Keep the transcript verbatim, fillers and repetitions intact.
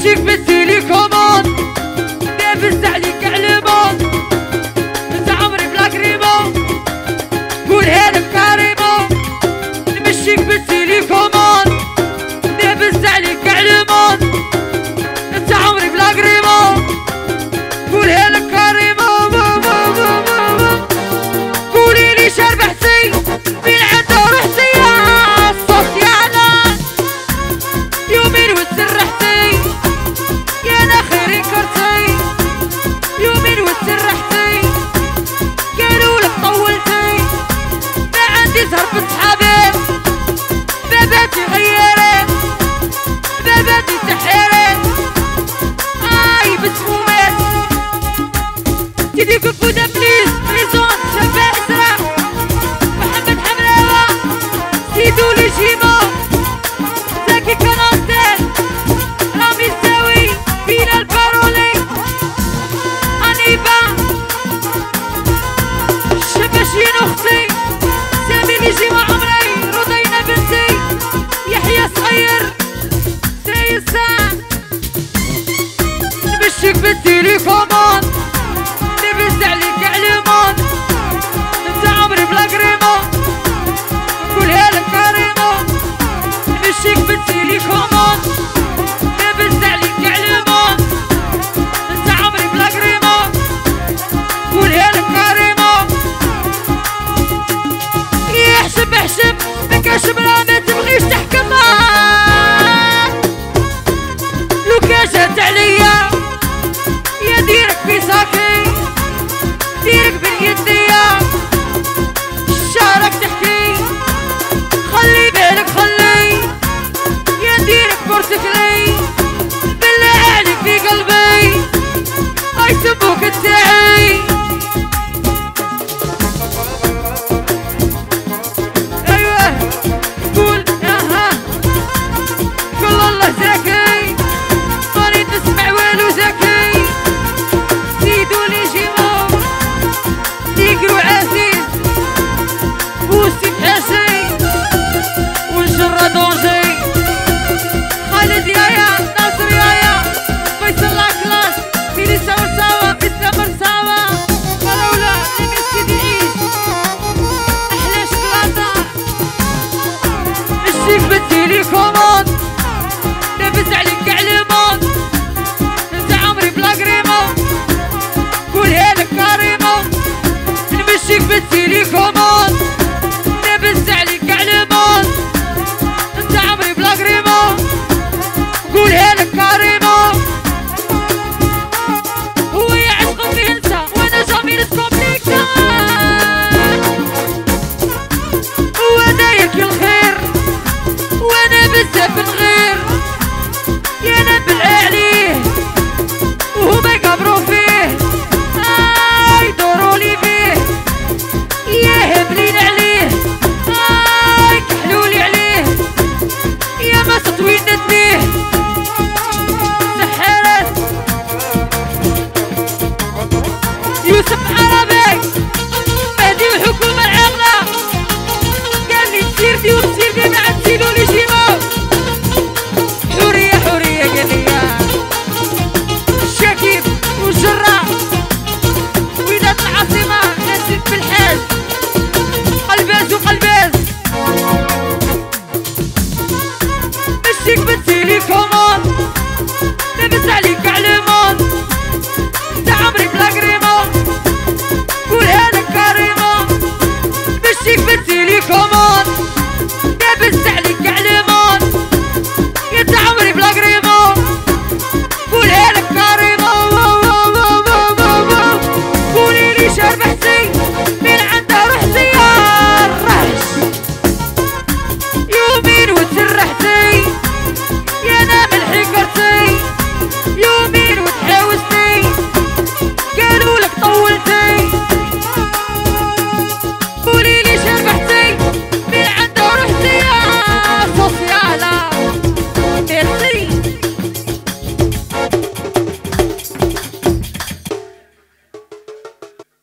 نمشيك بالتليكوموند دابز عليك على الموند انت عمري بلا كريمون قولها لك كريمون نمشيك بالتليكوموند دابز عليك على الموند انت عمري بلا كريمون قولها لك كريمون قولي لي شربحتي من عنده رحتي يا الصوت يا ناس يومين وتسرحتي يا ناخري كرتي يومين وتسرحتي قالوا لك طولتي ما عندي زهر بصحابي باباتي غيرت باباتي تحيرت اي بسمومات تيدي كفودة بليز بريزون شابة اسرع محمد حمراوة سيدو لي جيمو زكي كناستيل رامي الزاوي بينا البارولي انيبا شباشين اختي سامي لي جيمو عمري رضينا بنتي يحيى صغير زي الساعة نمشيك بالتليكوموند نبز عليك على الموند انت عمري بلا كريمون نقولها لك كريمون نمشيك بالتليكوموند نبز عليك على الموند انت عمري بلا كريمون نقولها لك كريمون يحسب احسب مكاشب لا ما تبغيش تحكم لو كاشت عليا يا ديرك في ساكي ديرك باليدية شعرك تحكي خلي بالك خلي يا ديرك بورتكلي بالله عليك في قلبي اي سبوك تاعي ايوه قول اها قول الله زكي ماني نسمع والو زكي سيدو لي جيمو ديكرو عزيز وسيد حسين ونجرة دونجي خالد يايا ناصر يايا فيصل لاكلاس فيلي سوا سوا بسلا مرساوة فراولة لمسكين يعيش أحلى شكلاطة نمشيك بالتليكوموند نبز عليك على الموند انت عمري بلا كريمون قولها لك كريمون نمشيك بالتليكوموند